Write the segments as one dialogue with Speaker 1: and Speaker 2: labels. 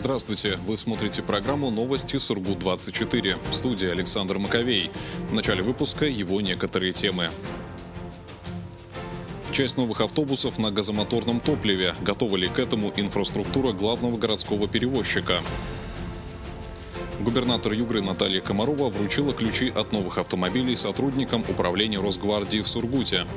Speaker 1: Здравствуйте! Вы смотрите программу «Новости Сургут-24». В студии Александр Маковей. В начале выпуска его некоторые темы. Часть новых автобусов на газомоторном топливе. Готова ли к этому инфраструктура главного городского перевозчика? Губернатор Югры Наталья Комарова вручила ключи от новых автомобилей сотрудникам управления Росгвардии в Сургуте.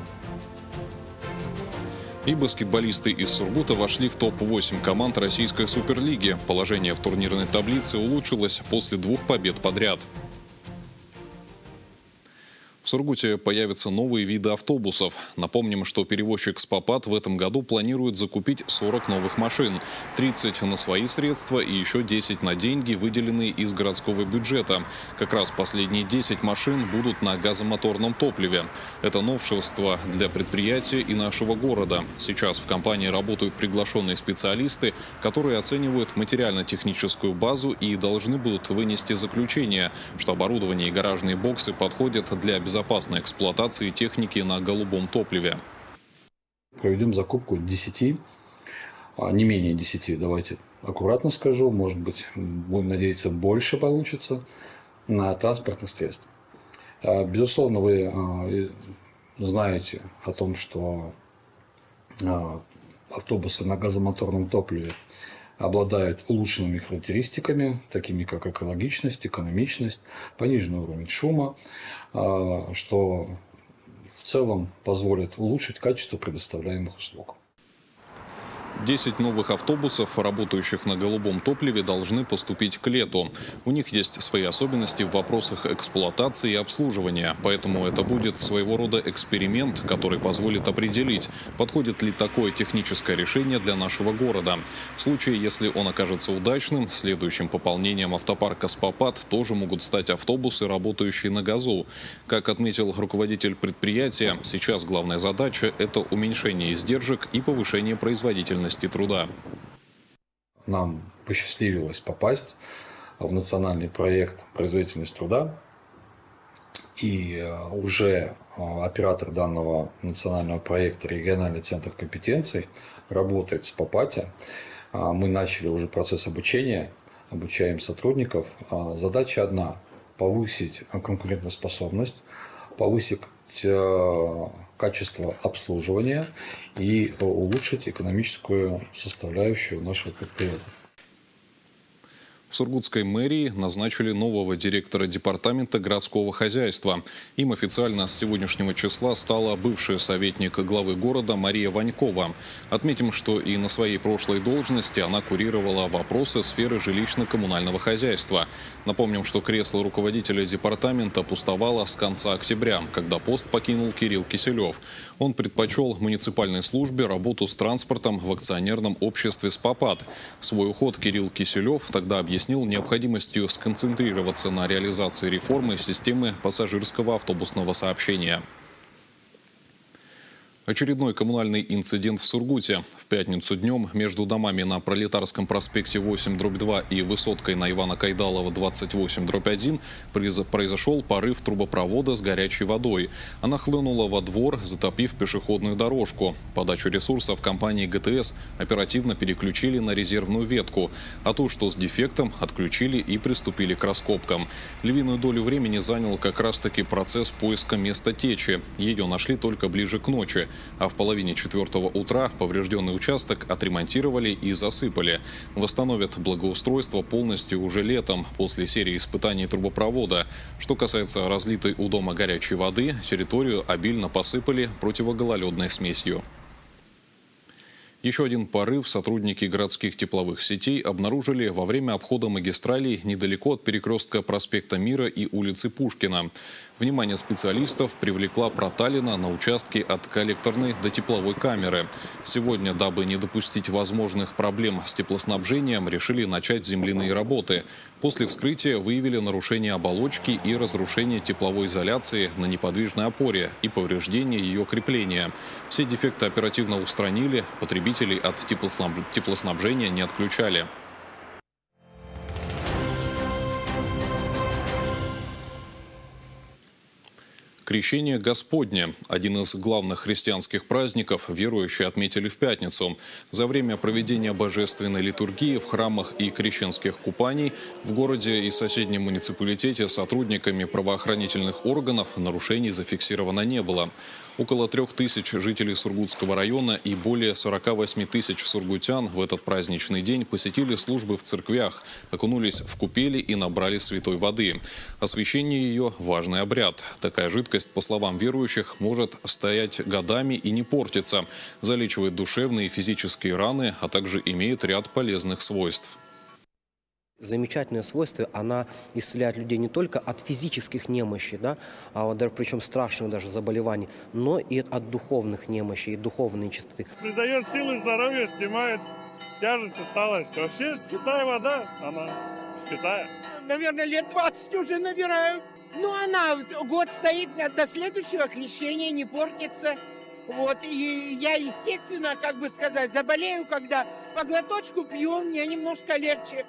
Speaker 1: И баскетболисты из Сургута вошли в топ-8 команд российской суперлиги. Положение в турнирной таблице улучшилось после 2 побед подряд. В Сургуте появятся новые виды автобусов. Напомним, что перевозчик «Спопат» в этом году планирует закупить 40 новых машин. 30 на свои средства и еще 10 на деньги, выделенные из городского бюджета. Как раз последние 10 машин будут на газомоторном топливе. Это новшество для предприятия и нашего города. Сейчас в компании работают приглашенные специалисты, которые оценивают материально-техническую базу и должны будут вынести заключение, что оборудование и гаражные боксы подходят для безопасной эксплуатации техники на голубом топливе.
Speaker 2: Проведем закупку 10, не менее 10, давайте аккуратно скажу, может быть, будем надеяться, больше получится, на транспортных средств. Безусловно, вы знаете о том, что автобусы на газомоторном топливе обладают улучшенными характеристиками, такими как экологичность, экономичность, пониженный уровень шума, что в целом позволит улучшить качество предоставляемых услуг.
Speaker 1: 10 новых автобусов, работающих на голубом топливе, должны поступить к лету. У них есть свои особенности в вопросах эксплуатации и обслуживания. Поэтому это будет своего рода эксперимент, который позволит определить, подходит ли такое техническое решение для нашего города. В случае, если он окажется удачным, следующим пополнением автопарка «Спопат» тоже могут стать автобусы, работающие на газу. Как отметил руководитель предприятия, сейчас главная задача – это уменьшение издержек и повышение производительности труда.
Speaker 2: Нам посчастливилось попасть в национальный проект «Производительность труда». И уже оператор данного национального проекта, региональный центр компетенций, работает в Спопате. Мы начали уже процесс обучения, обучаем сотрудников. Задача одна – повысить конкурентоспособность, повысить качество обслуживания и улучшить экономическую составляющую нашего предприятия.
Speaker 1: В Сургутской мэрии назначили нового директора департамента городского хозяйства. Им официально с сегодняшнего числа стала бывшая советник главы города Мария Ванькова. Отметим, что и на своей прошлой должности она курировала вопросы сферы жилищно-коммунального хозяйства. Напомним, что кресло руководителя департамента пустовало с конца октября, когда пост покинул Кирилл Киселев. Он предпочел муниципальной службе работу с транспортом в акционерном обществе «Спопат». Свой уход Кирилл Киселев тогда объяснил необходимостью сконцентрироваться на реализации реформы системы пассажирского автобусного сообщения. Очередной коммунальный инцидент в Сургуте. В пятницу днем между домами на Пролетарском проспекте 8/2 и Высоткой на Ивана Кайдалова 28/1 произошел порыв трубопровода с горячей водой. Она хлынула во двор, затопив пешеходную дорожку. Подачу ресурсов компании ГТС оперативно переключили на резервную ветку, а ту, что с дефектом, отключили и приступили к раскопкам. Львиную долю времени занял как раз-таки процесс поиска места течи. Ее нашли только ближе к ночи. А в половине 4-го утра поврежденный участок отремонтировали и засыпали. Восстановят благоустройство полностью уже летом, после серии испытаний трубопровода. Что касается разлитой у дома горячей воды, территорию обильно посыпали противогололедной смесью. Еще один порыв сотрудники городских тепловых сетей обнаружили во время обхода магистралей недалеко от перекрестка проспекта Мира и улицы Пушкина. Внимание специалистов привлекла проталина на участке от коллекторной до тепловой камеры. Сегодня, дабы не допустить возможных проблем с теплоснабжением, решили начать земляные работы. После вскрытия выявили нарушение оболочки и разрушение тепловой изоляции на неподвижной опоре и повреждение ее крепления. Все дефекты оперативно устранили, потребителей от теплоснабжения не отключали. Крещение Господне – один из главных христианских праздников, верующие отметили в пятницу. За время проведения божественной литургии в храмах и крещенских купаний в городе и соседнем муниципалитете сотрудниками правоохранительных органов нарушений зафиксировано не было. Около 3000 жителей Сургутского района и более 48 тысяч сургутян в этот праздничный день посетили службы в церквях, окунулись в купели и набрали святой воды. Освящение ее – важный обряд. Такая жидкость, по словам верующих, может стоять годами и не портиться, залечивает душевные и физические раны, а также имеет ряд полезных свойств.
Speaker 3: Замечательное свойство, она исцеляет людей не только от физических немощей, да, причем страшных даже заболеваний, но и от духовных немощей, и духовной чистоты.
Speaker 4: Придает силы, здоровье, снимает тяжесть, усталость. Вообще святая вода, она святая.
Speaker 5: Наверное, лет 20 уже набираю. Ну, она год стоит до следующего крещения, не портится. Вот, и я, естественно, как бы сказать, заболею, когда по глоточку пью, мне немножко легче.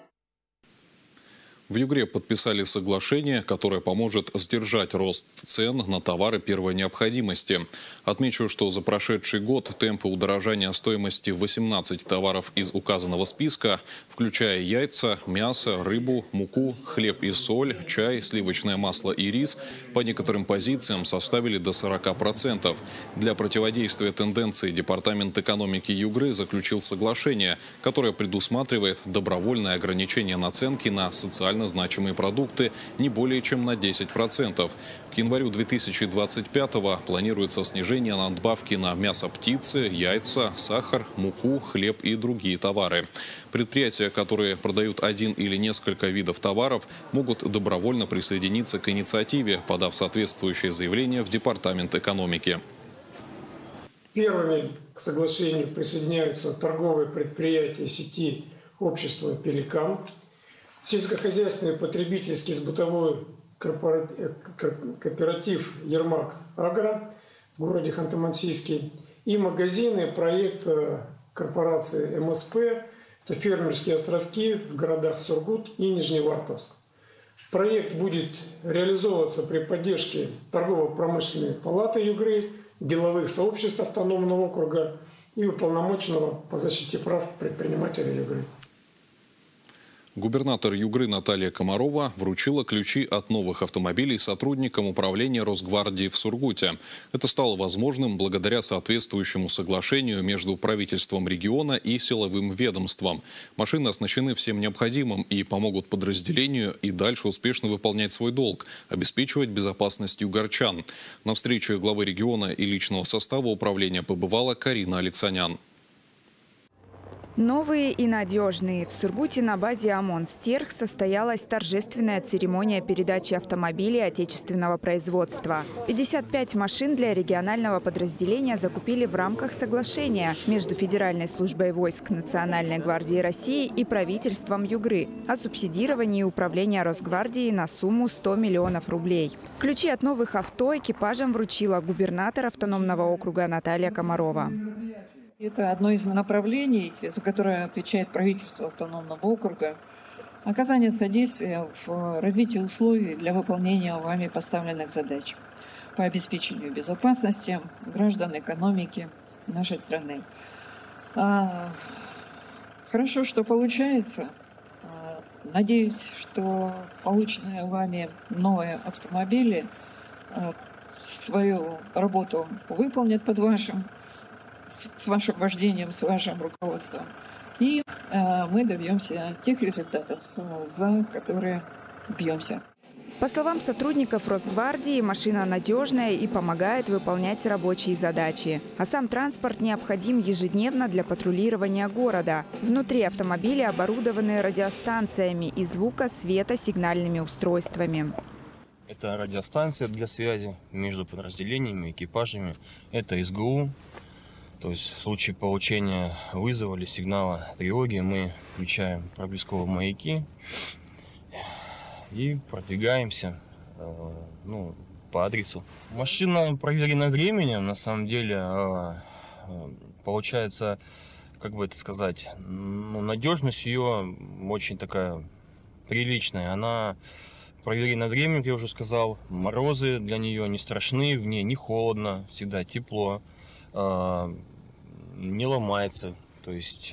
Speaker 1: В Югре подписали соглашение, которое поможет сдержать рост цен на товары первой необходимости. Отмечу, что за прошедший год темпы удорожания стоимости 18 товаров из указанного списка, включая яйца, мясо, рыбу, муку, хлеб и соль, чай, сливочное масло и рис, по некоторым позициям составили до 40%. Для противодействия тенденции Департамент экономики Югры заключил соглашение, которое предусматривает добровольное ограничение наценки на социальные значимые продукты не более чем на 10%. К январю 2025-го планируется снижение надбавки на мясо птицы, яйца, сахар, муку, хлеб и другие товары. Предприятия, которые продают один или несколько видов товаров, могут добровольно присоединиться к инициативе, подав соответствующее заявление в Департамент экономики.
Speaker 6: Первыми к соглашению присоединяются торговые предприятия сети общества «Пеликан», сельскохозяйственный потребительский сбытовой кооператив «Ермак Агро» в городе Ханты-Мансийский и магазины проекта корпорации МСП, это фермерские островки в городах Сургут и Нижневартовск. Проект будет реализовываться при поддержке торгово-промышленной палаты Югры, деловых сообществ автономного округа и уполномоченного по защите прав предпринимателей Югры.
Speaker 1: Губернатор Югры Наталья Комарова вручила ключи от новых автомобилей сотрудникам управления Росгвардии в Сургуте. Это стало возможным благодаря соответствующему соглашению между правительством региона и силовым ведомством. Машины оснащены всем необходимым и помогут подразделению и дальше успешно выполнять свой долг – обеспечивать безопасность югорчан. На встрече главы региона и личного состава управления побывала Карина Алексанян.
Speaker 7: Новые и надежные. В Сургуте на базе ОМОН «Стерх» состоялась торжественная церемония передачи автомобилей отечественного производства. 55 машин для регионального подразделения закупили в рамках соглашения между Федеральной службой войск Национальной гвардии России и правительством Югры о субсидировании управления Росгвардии на сумму 100 миллионов рублей. Ключи от новых авто экипажам вручила губернатор автономного округа Наталья Комарова.
Speaker 8: Это одно из направлений, за которое отвечает правительство автономного округа. Оказание содействия в развитии условий для выполнения вами поставленных задач по обеспечению безопасности граждан, экономики нашей страны. Хорошо, что получается. Надеюсь, что полученные вами новые автомобили свою работу выполнят с вашим вождением, с вашим руководством. И мы добьемся тех результатов, за которые бьемся.
Speaker 7: По словам сотрудников Росгвардии, машина надежная и помогает выполнять рабочие задачи. А сам транспорт необходим ежедневно для патрулирования города. Внутри автомобиля оборудованы радиостанциями и звуко-светосигнальными устройствами.
Speaker 9: Это радиостанция для связи между подразделениями, экипажами. Это СГУ. То есть в случае получения вызова или сигнала тревоги мы включаем проблесковые маяки и продвигаемся по адресу. Машина проверена временем, на самом деле. Получается, как бы это сказать, надежность ее очень такая приличная. Она проверили над временем, как я уже сказал. Морозы для нее не страшны, в ней не холодно, всегда тепло, не ломается. То есть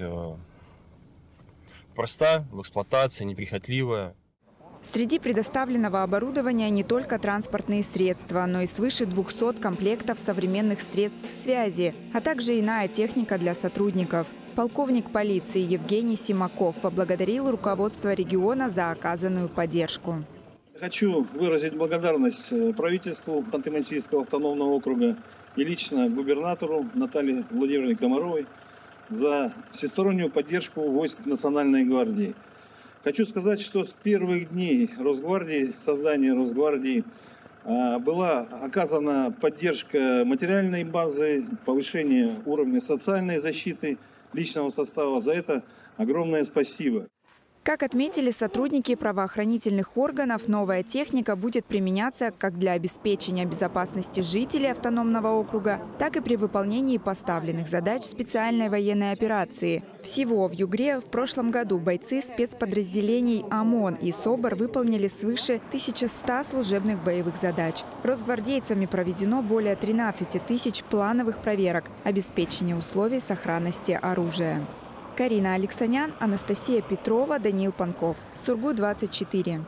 Speaker 9: проста в эксплуатации, неприхотливая.
Speaker 7: Среди предоставленного оборудования не только транспортные средства, но и свыше 200 комплектов современных средств связи, а также иная техника для сотрудников. Полковник полиции Евгений Симаков поблагодарил руководство региона за оказанную поддержку.
Speaker 10: Хочу выразить благодарность правительству Ханты-Мансийского автономного округа и лично губернатору Наталье Владимировне Комаровой за всестороннюю поддержку войск Национальной гвардии. Хочу сказать, что с первых дней создания Росгвардии была оказана поддержка материальной базы, повышение уровня социальной защиты личного состава. За это огромное спасибо.
Speaker 7: Как отметили сотрудники правоохранительных органов, новая техника будет применяться как для обеспечения безопасности жителей автономного округа, так и при выполнении поставленных задач специальной военной операции. Всего в Югре в прошлом году бойцы спецподразделений ОМОН и СОБР выполнили свыше 1100 служебных боевых задач. Росгвардейцами проведено более 13 тысяч плановых проверок, обеспечения условий сохранности оружия. Карина Алексанян, Анастасия Петрова, Даниил Панков. Сургут-24.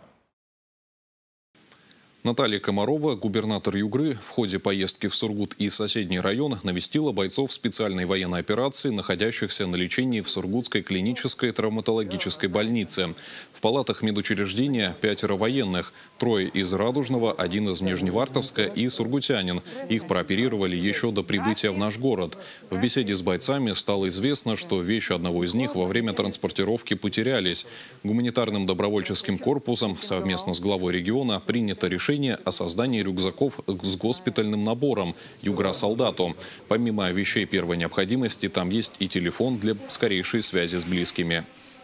Speaker 1: Наталья Комарова, губернатор Югры, в ходе поездки в Сургут и соседний район навестила бойцов специальной военной операции, находящихся на лечении в Сургутской клинической травматологической больнице. В палатах медучреждения 5 военных, 3 из Радужного, 1 из Нижневартовска и сургутянин. Их прооперировали еще до прибытия в наш город. В беседе с бойцами стало известно, что вещи одного из них во время транспортировки потерялись. Гуманитарным добровольческим корпусом совместно с главой региона принято решение о создании рюкзаков с госпитальным набором «Югра-солдату». Помимо вещей первой необходимости, там есть и телефон для скорейшей связи с близкими.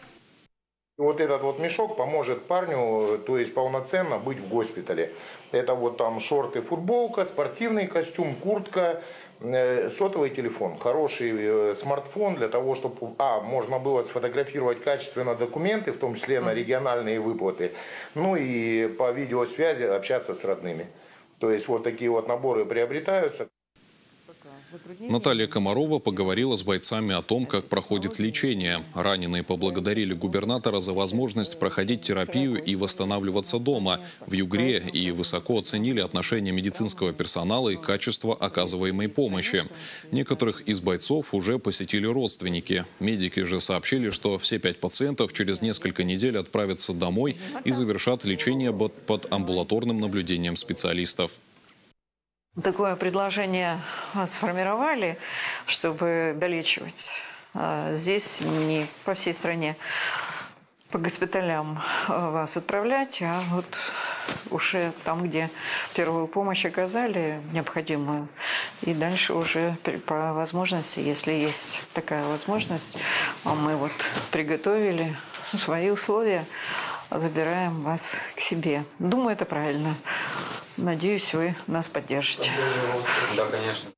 Speaker 11: Вот этот вот мешок поможет парню, то есть полноценно быть в госпитале. Это вот там шорты, футболка, спортивный костюм, куртка, сотовый телефон, хороший смартфон для того, чтобы можно было сфотографировать качественно документы, в том числе на региональные выплаты, ну и по видеосвязи общаться с родными. То есть вот такие вот наборы приобретаются.
Speaker 1: Наталья Комарова поговорила с бойцами о том, как проходит лечение. Раненые поблагодарили губернатора за возможность проходить терапию и восстанавливаться дома в Югре и высоко оценили отношение медицинского персонала и качество оказываемой помощи. Некоторых из бойцов уже посетили родственники. Медики же сообщили, что все 5 пациентов через несколько недель отправятся домой и завершат лечение под амбулаторным наблюдением специалистов.
Speaker 8: Такое предложение сформировали, чтобы долечивать. Здесь не по всей стране по госпиталям вас отправлять, а вот уже там, где первую помощь оказали, необходимую. И дальше уже по возможности, если есть такая возможность, мы вот приготовили свои условия, забираем вас к себе. Думаю, это правильно. Надеюсь, вы нас поддержите.
Speaker 9: Да, конечно.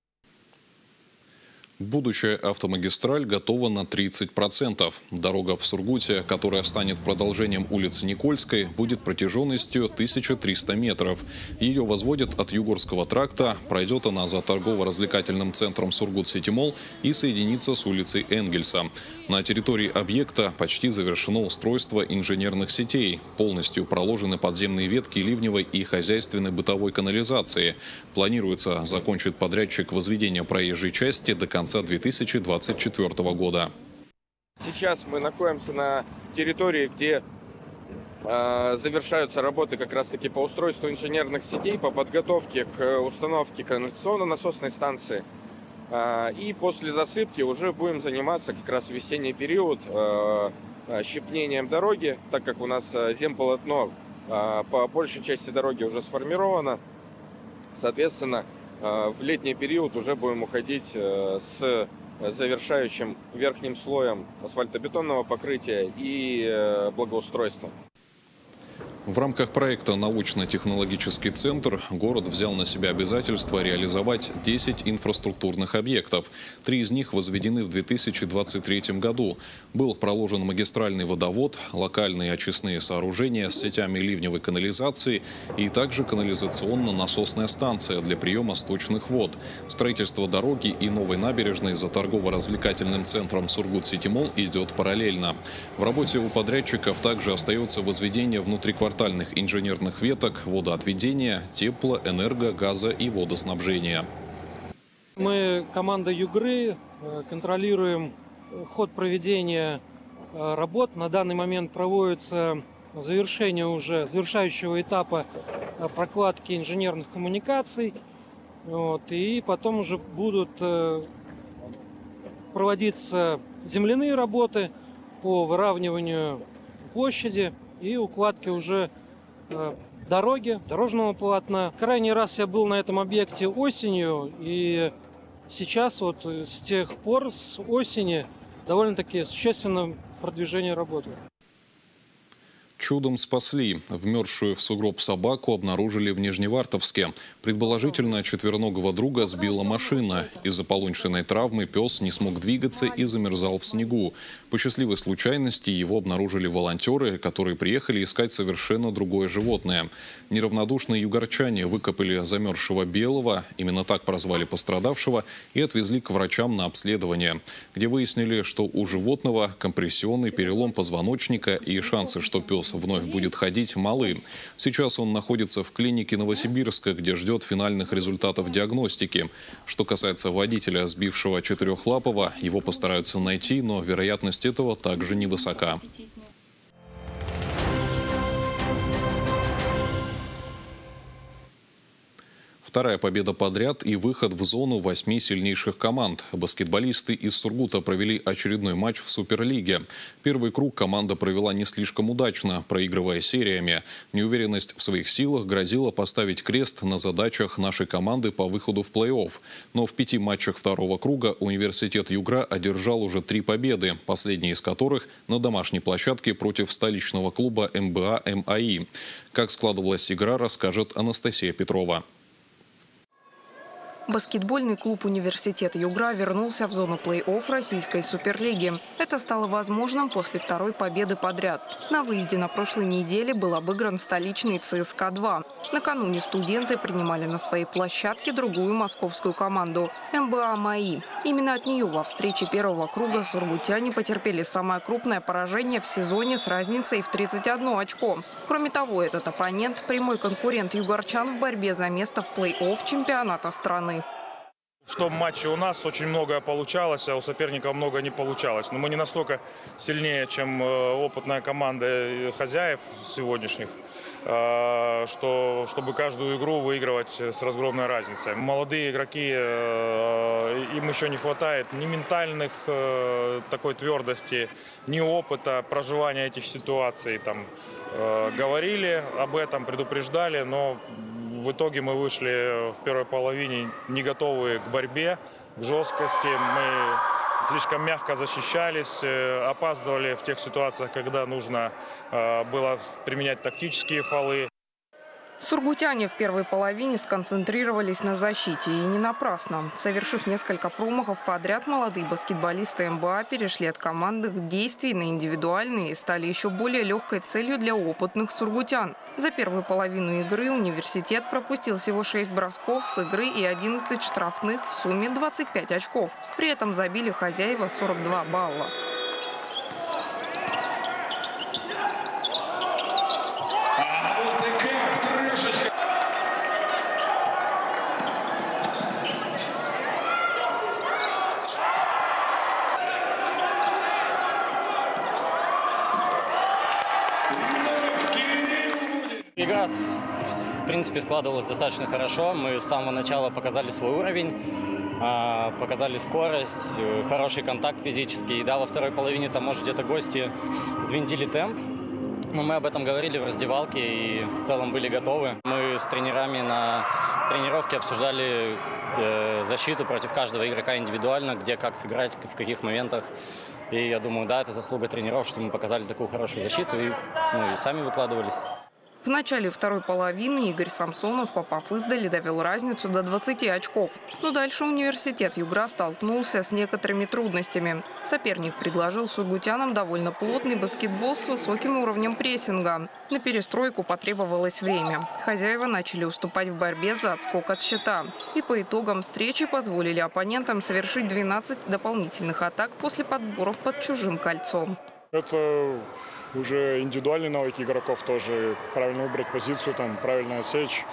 Speaker 1: Будущая автомагистраль готова на 30%. Дорога в Сургуте, которая станет продолжением улицы Никольской, будет протяженностью 1300 метров. Ее возводят от Югорского тракта, пройдет она за торгово-развлекательным центром Сургут-Сити-Молл и соединится с улицей Энгельса. На территории объекта почти завершено устройство инженерных сетей. Полностью проложены подземные ветки ливневой и хозяйственной бытовой канализации. Планируется закончить подрядчик возведения проезжей части до конца 2024 года.
Speaker 12: Сейчас мы находимся на территории, где завершаются работы как раз-таки по устройству инженерных сетей, по подготовке к установке канализационно-насосной станции. И после засыпки уже будем заниматься как раз в весенний период щепнением дороги, так как у нас земполотно по большей части дороги уже сформировано. Соответственно, в летний период уже будем уходить с завершающим верхним слоем асфальтобетонного покрытия и благоустройства.
Speaker 1: В рамках проекта «Научно-технологический центр» город взял на себя обязательство реализовать 10 инфраструктурных объектов. 3 из них возведены в 2023 году. Был проложен магистральный водовод, локальные очистные сооружения с сетями ливневой канализации и также канализационно-насосная станция для приема сточных вод. Строительство дороги и новой набережной за торгово-развлекательным центром «Сургут-Сити Молл» идет параллельно. В работе у подрядчиков также остается возведение внутриквартальных инженерных веток, водоотведения, тепло, энерго, газа и водоснабжения.
Speaker 13: Мы, команда Югры, контролируем ход проведения работ. На данный момент проводится завершающего этапа прокладки инженерных коммуникаций. И потом уже будут проводиться земляные работы по выравниванию площади и укладки уже дороги, дорожного полотна. Крайний раз я был на этом объекте осенью, и сейчас вот с тех пор, с осени, довольно-таки существенное продвижение работы.
Speaker 1: Чудом спасли. Вмерзшую в сугроб собаку обнаружили в Нижневартовске. Предположительно, четвероногого друга сбила машина. Из-за полученной травмы пес не смог двигаться и замерзал в снегу. По счастливой случайности его обнаружили волонтеры, которые приехали искать совершенно другое животное. Неравнодушные югорчане выкопали замерзшего белого, именно так прозвали пострадавшего, и отвезли к врачам на обследование, где выяснили, что у животного компрессионный перелом позвоночника и шансы, что пес вновь будет ходить, малы. Сейчас он находится в клинике Новосибирска, где ждет финальных результатов диагностики. Что касается водителя, сбившего четырехлапого, его постараются найти, но вероятность этого также невысока. Вторая победа подряд и выход в зону 8 сильнейших команд. Баскетболисты из Сургута провели очередной матч в Суперлиге. Первый круг команда провела не слишком удачно, проигрывая сериями. Неуверенность в своих силах грозила поставить крест на задачах нашей команды по выходу в плей-офф. Но в 5 матчах второго круга университет Югра одержал уже 3 победы, последние из которых на домашней площадке против столичного клуба МБА МАИ. Как складывалась игра, расскажет Анастасия Петрова.
Speaker 14: Баскетбольный клуб «Университет Югра» вернулся в зону плей-офф российской суперлиги. Это стало возможным после второй победы подряд. На выезде на прошлой неделе был обыгран столичный ЦСКА-2. Накануне студенты принимали на своей площадке другую московскую команду – МБА МАИ. Именно от нее во встрече первого круга сургутяне потерпели самое крупное поражение в сезоне с разницей в 31 очко. Кроме того, этот оппонент – прямой конкурент югорчан в борьбе за место в плей-офф чемпионата страны.
Speaker 15: В том матче у нас очень многое получалось, а у соперника много не получалось. Но мы не настолько сильнее, чем опытная команда хозяев сегодняшних, чтобы каждую игру выигрывать с разгромной разницей. Молодые игроки, им еще не хватает ни ментальных такой твердости, ни опыта проживания этих ситуаций. Говорили об этом, предупреждали, но в итоге мы вышли в первой половине не готовые к борьбе, к жесткости. Мы слишком мягко защищались, опаздывали в тех ситуациях, когда нужно было применять тактические фолы.
Speaker 14: Сургутяне в первой половине сконцентрировались на защите. И не напрасно. Совершив несколько промахов подряд, молодые баскетболисты МБА перешли от командных действий на индивидуальные и стали еще более легкой целью для опытных сургутян. За первую половину игры университет пропустил всего 6 бросков с игры и 11 штрафных, в сумме 25 очков. При этом забили хозяева 42 балла.
Speaker 16: Игра, в принципе, складывалась достаточно хорошо. Мы с самого начала показали свой уровень, показали скорость, хороший контакт физический. И да, во второй половине там, может, где-то гости взвинтили темп. Но мы об этом говорили в раздевалке и в целом были готовы. Мы с тренерами на тренировке обсуждали защиту против каждого игрока индивидуально, где как сыграть, в каких моментах. И я думаю, да, это заслуга тренеров, что мы показали такую хорошую защиту и сами выкладывались.
Speaker 14: В начале второй половины Игорь Самсонов, попав издали, довел разницу до 20 очков. Но дальше университет Югра столкнулся с некоторыми трудностями. Соперник предложил сургутянам довольно плотный баскетбол с высоким уровнем прессинга. На перестройку потребовалось время. Хозяева начали уступать в борьбе за отскок от счета. И по итогам встречи позволили оппонентам совершить 12 дополнительных атак после подборов под чужим кольцом.
Speaker 17: Это уже индивидуальные навыки игроков тоже. Правильно выбрать позицию, правильно отсечь.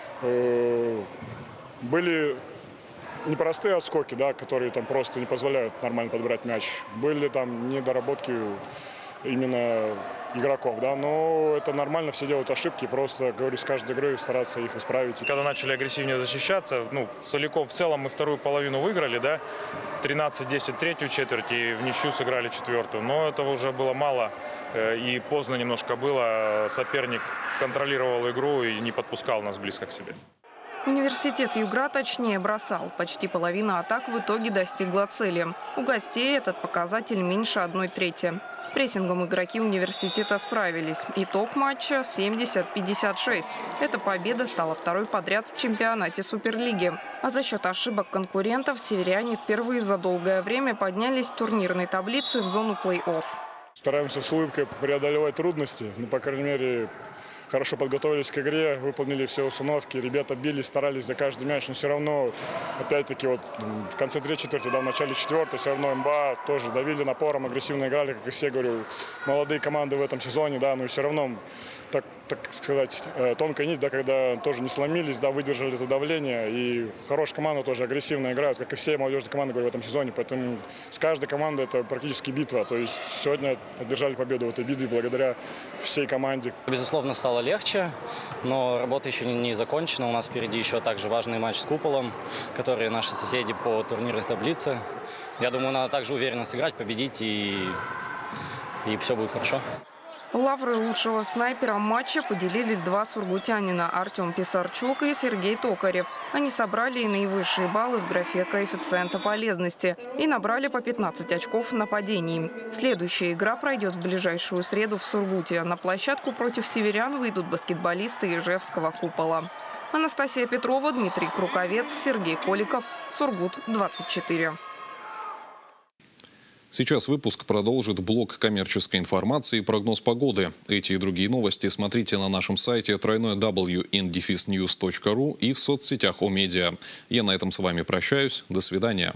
Speaker 17: Были непростые отскоки, которые просто не позволяют нормально подбирать мяч. Были недоработки именно игроков, но это нормально, все делают ошибки, просто, говорю, с каждой игрой стараться их исправить.
Speaker 15: И когда начали агрессивнее защищаться, целиком в целом мы вторую половину выиграли, 13-10 третью четверть и в ничью сыграли четвертую, но этого уже было мало и поздно немножко было, соперник контролировал игру и не подпускал нас близко к себе.
Speaker 14: Университет Югра точнее бросал. Почти половина атак в итоге достигла цели. У гостей этот показатель меньше 1/3. С прессингом игроки университета справились. Итог матча 70-56. Эта победа стала второй подряд в чемпионате Суперлиги. А за счет ошибок конкурентов северяне впервые за долгое время поднялись в турнирной таблице в зону плей-офф.
Speaker 17: Стараемся с улыбкой преодолевать трудности. По крайней мере, хорошо подготовились к игре, выполнили все установки. Ребята бились, старались за каждый мяч, но все равно, опять-таки, в конце третьей четверти, в начале четвертой, все равно МБА тоже давили напором, агрессивно играли, как и все, говорю, молодые команды в этом сезоне, но все равно, так сказать, тонкая нить, когда тоже не сломились, выдержали это давление. И хорошая команда тоже агрессивно играют, как и все молодежные команды, говорю, в этом сезоне. Поэтому с каждой командой это практически битва. То есть сегодня одержали победу в этой битве благодаря всей команде.
Speaker 16: Безусловно, стало легче, но работа еще не закончена. У нас впереди еще также важный матч с Куполом, которые наши соседи по турнирной таблице. Я думаю, надо также уверенно сыграть, победить, и все будет хорошо.
Speaker 14: Лавры лучшего снайпера матча поделили два сургутянина – Артем Писарчук и Сергей Токарев. Они собрали и наивысшие баллы в графе коэффициента полезности и набрали по 15 очков в нападении. Следующая игра пройдет в ближайшую среду в Сургуте. На площадку против северян выйдут баскетболисты Ижевского Купола. Анастасия Петрова, Дмитрий Круковец, Сергей Коликов. Сургут, 24.
Speaker 1: Сейчас выпуск продолжит блок коммерческой информации и прогноз погоды. Эти и другие новости смотрите на нашем сайте www.indefisnews.ru и в соцсетях ОМедиа. Я на этом с вами прощаюсь. До свидания.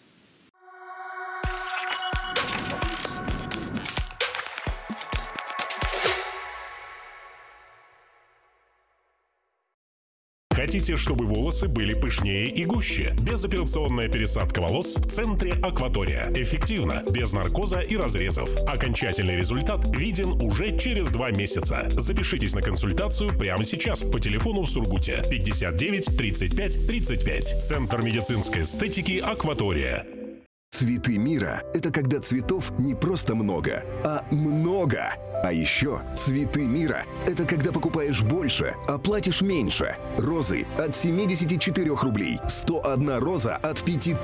Speaker 18: Хотите, чтобы волосы были пышнее и гуще? Безоперационная пересадка волос в центре Акватория. Эффективно, без наркоза и разрезов. Окончательный результат виден уже через 2 месяца. Запишитесь на консультацию прямо сейчас по телефону в Сургуте 59 35 35. Центр медицинской эстетики Акватория.
Speaker 19: Цветы мира – это когда цветов не просто много, а много. А еще цветы мира – это когда покупаешь больше, а платишь меньше. Розы от 74 рублей, 101 роза от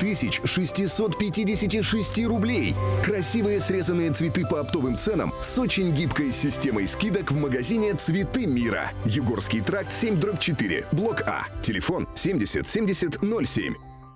Speaker 19: 5656 рублей. Красивые срезанные цветы по оптовым ценам с очень гибкой системой скидок в магазине «Цветы мира». Югорский тракт 7/4, блок А. Телефон 70 70 07.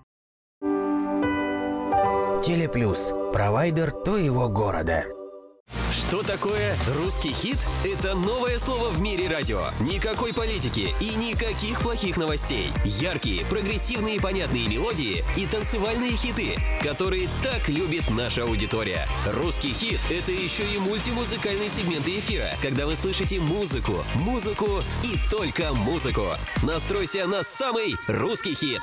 Speaker 20: Телеплюс. Провайдер твоего города.
Speaker 21: Что такое русский хит? Это новое слово в мире радио. Никакой политики и никаких плохих новостей. Яркие, прогрессивные и понятные мелодии и танцевальные хиты, которые так любит наша аудитория. Русский хит – это еще и мультимузыкальные сегменты эфира, когда вы слышите музыку, музыку и только музыку. Настройся на самый русский хит.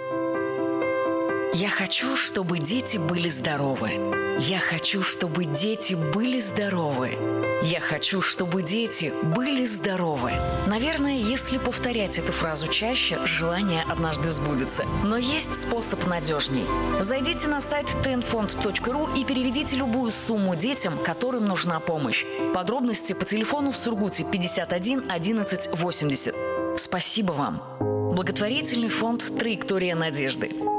Speaker 22: Я хочу, чтобы дети были здоровы. Я хочу, чтобы дети были здоровы. Я хочу, чтобы дети были здоровы. Наверное, если повторять эту фразу чаще, желание однажды сбудется. Но есть способ надежней. Зайдите на сайт tenfond.ru и переведите любую сумму детям, которым нужна помощь. Подробности по телефону в Сургуте 51 11 80. Спасибо вам. Благотворительный фонд «Траектория надежды».